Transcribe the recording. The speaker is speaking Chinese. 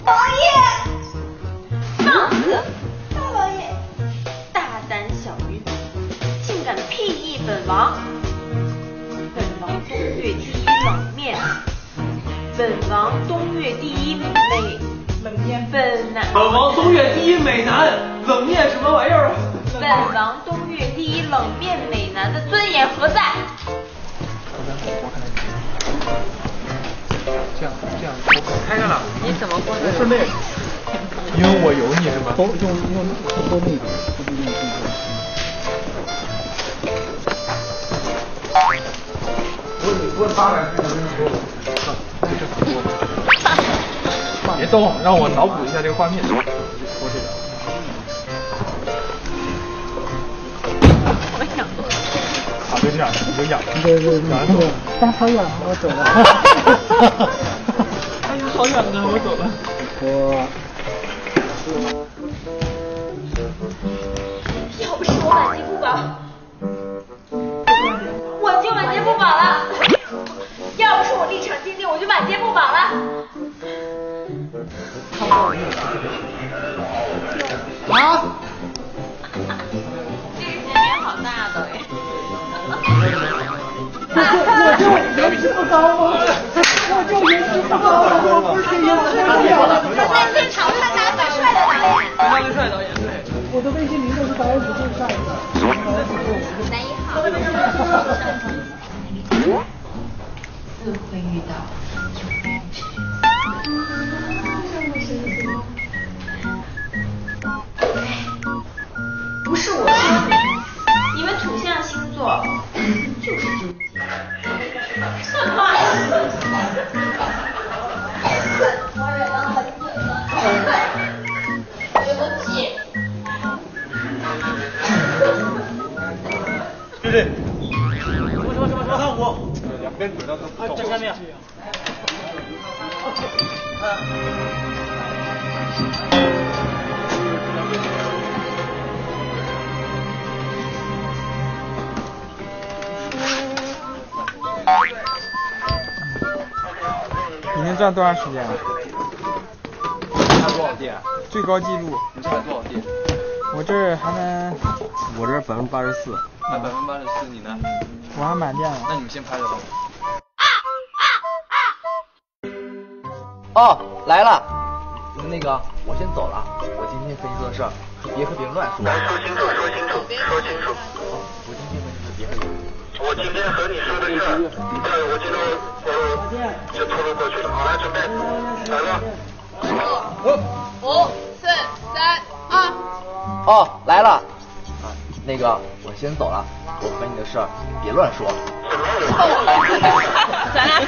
王爷，放肆！大王爷，大胆小女子，竟敢屁议本王！本王东岳第一冷面，本王东岳第一冷面， 本王东岳第一美男，冷面什么玩意儿？ 本王东岳第一冷面美男的尊严何在？ 这样，我开开了。 你怎么过来？ 是那个，因为我有你是吗？ 用多那个， 我800别动，让我脑补一下这个画面。我这个。 我痒。 啊，就这样，你就痒。 对，但好痒，我走了。 哎呀，好痒啊，我走了。 要不是我晚节不保，我就晚节不保了。要不是我立场坚定，我就晚节不保了。 啊！ 这个鞋面好大的哎。 我就颜值不高吗？我就颜值不高吗？我不是颜值不高吗？ 我在现场看他很帅的导演。 很帅导演，对。 我的微信名都是导演组最帅的。 男一号。自会遇到有缘之人。不是我说的，你们土象星座就是纠结。我忍了很久了，对不起。 对对。什么？看我。两边滚到都。这下面。 你能赚多长时间啊？ 差多少电？ 最高记录。 你差多少电？ 我这儿还能， 我这84%。 那84%你呢？ 我还满电了。 那你们先拍着吧。 哦，来了。那个，我先走了。我今天和你说的事儿，别和别人乱说。 说清楚。 哦，我今天和你说别和别人。 我今天和你说的事儿，我今天就透露过去了。好，来准备，来了。 5、4、3、2。 哦，来了。那个，我先走了。我和你的事儿别乱说。 咱俩